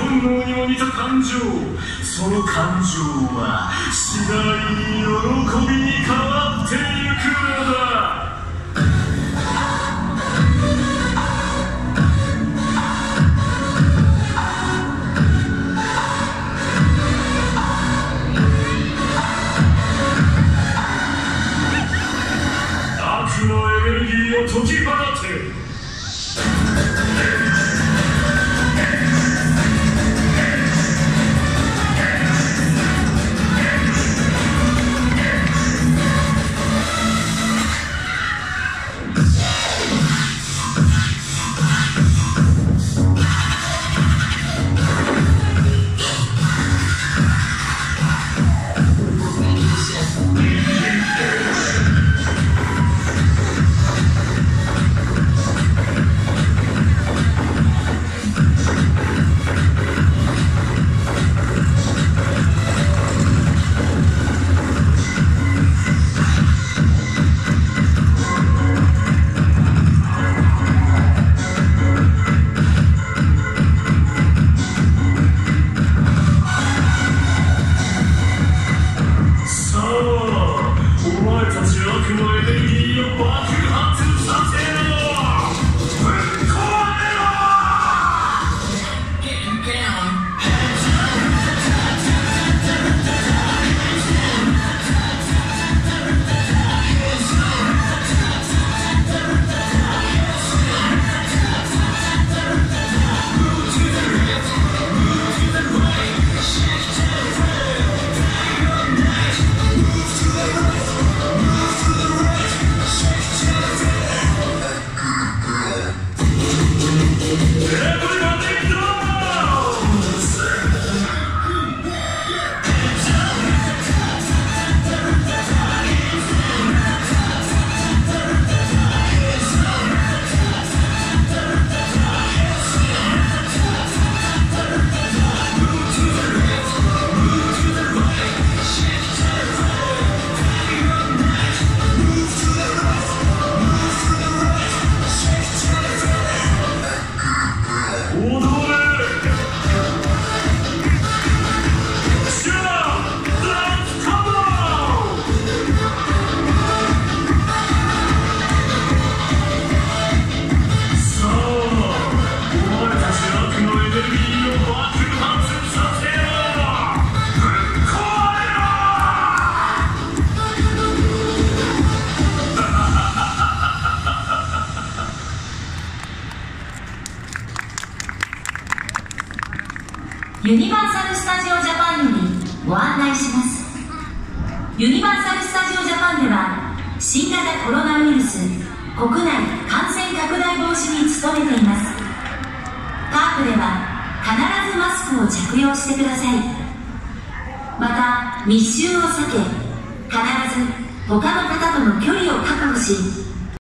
本能にも似た感情、その感情は次第に喜びに変わっていくのだ。悪のエネルギーを解き放て。 ユニバーサル・スタジオ・ジャパンよりご案内します。ユニバーサル・スタジオ・ジャパンでは新型コロナウイルス国内感染拡大防止に努めています。パークでは必ずマスクを着用してください。また密集を避け、必ず他の方との距離を確保し、